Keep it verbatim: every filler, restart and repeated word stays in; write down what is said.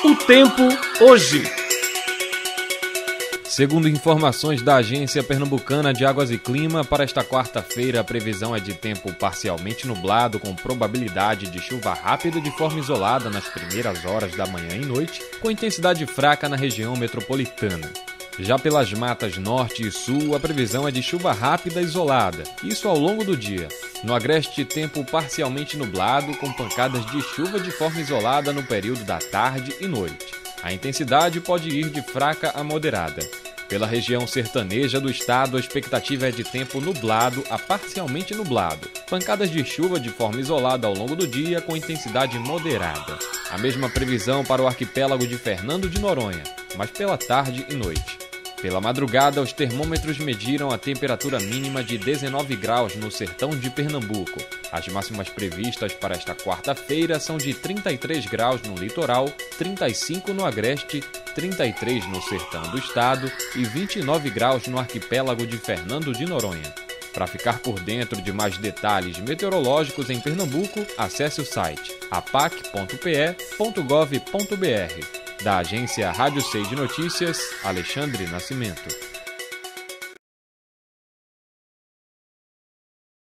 O tempo hoje. Segundo informações da Agência Pernambucana de Águas e Clima, para esta quarta-feira a previsão é de tempo parcialmente nublado, com probabilidade de chuva rápida de forma isolada nas primeiras horas da manhã e noite, com intensidade fraca na região metropolitana. Já pelas matas norte e sul, a previsão é de chuva rápida isolada, isso ao longo do dia. No agreste, tempo parcialmente nublado, com pancadas de chuva de forma isolada no período da tarde e noite. A intensidade pode ir de fraca a moderada. Pela região sertaneja do estado, a expectativa é de tempo nublado a parcialmente nublado. Pancadas de chuva de forma isolada ao longo do dia, com intensidade moderada. A mesma previsão para o arquipélago de Fernando de Noronha, mas pela tarde e noite. Pela madrugada, os termômetros mediram a temperatura mínima de dezenove graus no sertão de Pernambuco. As máximas previstas para esta quarta-feira são de trinta e três graus no litoral, trinta e cinco no agreste, trinta e três no sertão do estado e vinte e nove graus no arquipélago de Fernando de Noronha. Para ficar por dentro de mais detalhes meteorológicos em Pernambuco, acesse o site apac ponto p e ponto gov ponto b r. Da agência Rádio seis de Notícias, Alexandre Nascimento.